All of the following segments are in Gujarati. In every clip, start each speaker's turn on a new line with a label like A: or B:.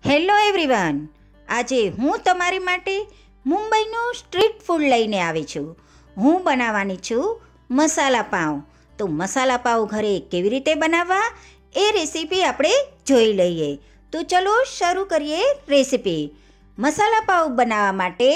A: હેલો એવરીવન, આજે હું તમારી માટે મુંબઈનું સ્ટ્રીટ ફૂડ લઈને આવી છું. હું બનાવવાની છું મસાલા પાઉં. તો મસાલા પાઉં ઘરે કેવી રીતે બનાવવા એ રેસીપી આપણે જોઈ લઈએ. તો ચલો શરૂ કરીએ રેસીપી. મસાલા પાઉં બનાવવા માટે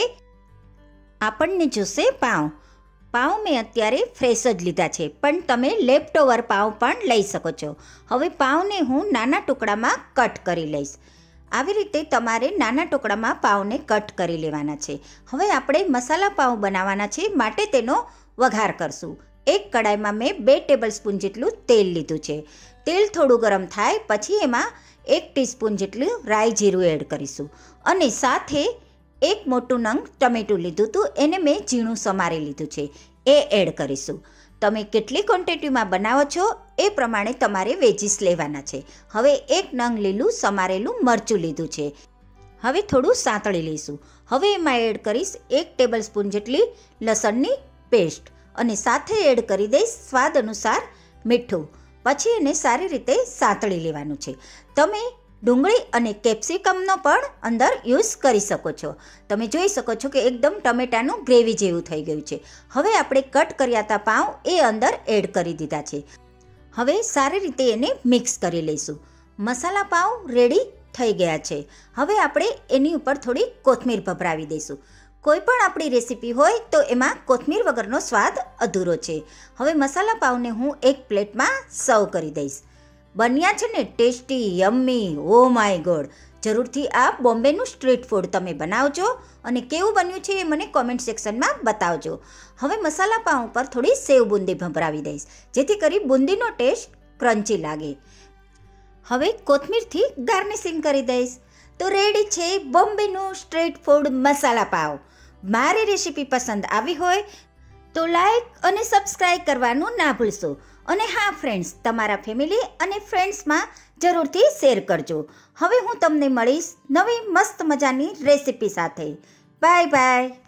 A: આપણને જોશે પાઉં. પાઉં મેં અત્યારે ફ્રેશ જ લીધા છે, પણ તમે લેફ્ટઓવર પાઉં પણ લઈ શકો છો. હવે પાઉંને હું નાના ટુકડામાં કટ કરી લઈશ. આવી રીતે તમારે નાના ટુકડામાં પાઉંને કટ કરી લેવાના છે. હવે આપણે મસાલા પાઉં બનાવવાના છે, માટે તેનો વઘાર કરશું. એક કડાઈમાં મેં 2 ટેબલસ્પૂન જેટલું તેલ લીધું છે. તેલ થોડું ગરમ થાય પછી એમાં 1 ટીસ્પૂન જેટલું રાઈ જીરું એડ કરીશું અને સાથે એક મોટું નંગ ટમેટું લીધું હતું, એને મેં ઝીણું સમારી લીધું છે, એ એડ કરીશું. તમે કેટલી ક્વોન્ટિટીમાં બનાવો છો એ પ્રમાણે તમારે વેજીસ લેવાના છે. હવે 1 નંગ લીલું સમારેલું મરચું લીધું છે. હવે થોડું સાંતળી લઈશું. હવે એમાં એડ કરીશ 1 ટેબલસ્પૂન જેટલી લસણની પેસ્ટ અને સાથે એડ કરી દઈશ સ્વાદ અનુસાર મીઠું. પછી એને સારી રીતે સાંતળી લેવાનું છે. તમે ડુંગળી અને કેપ્સિકમનો પણ અંદર યુઝ કરી શકો છો. તમે જોઈ શકો છો કે એકદમ ટમેટાનું ગ્રેવી જેવું થઈ ગયું છે. હવે આપણે કટ કર્યા હતા પાઉં એ અંદર એડ કરી દીધા છે. હવે સારી રીતે એને મિક્સ કરી લઈશું. મસાલા પાઉં રેડી થઈ ગયા છે. હવે આપણે એની ઉપર થોડી કોથમીર ભભરાવી દઈશું. કોઈ પણ આપણી રેસીપી હોય તો એમાં કોથમીર વગરનો સ્વાદ અધૂરો છે. હવે મસાલા પાઉંને હું એક પ્લેટમાં સર્વ કરી દઈશ. બન્યા છે ને tasty, yummy, oh my god! જરૂરથી આ બોમ્બેનું સ્ટ્રીટ ફૂડ તમે બનાવજો અને કેવું બન્યું છે એ મને કોમેન્ટ સેક્શનમાં બતાવજો. હવે મસાલા પાઉં ઉપર થોડી સેવ બુંદી ભભરાવી દઈશ, જેથી કરી બુંદીનો ટેસ્ટ ક્રન્ચી લાગે. હવે કોથમીરથી ગાર્નિશિંગ કરી દઈશ. તો રેડી છે બોમ્બેનું સ્ટ્રીટ ફૂડ મસાલા પાઉં. મારી રેસીપી પસંદ આવી હોય તો લાઈક અને સબસ્ક્રાઈબ કરવાનું ના ભૂલશો. અને હા ફ્રેન્ડ્સ, તમારા ફેમિલી અને ફ્રેન્ડ્સમાં જરૂરથી શેર કરજો. હવે હું તમને મળીશ નવી મસ્ત મજાની રેસીપી સાથે. Bye by.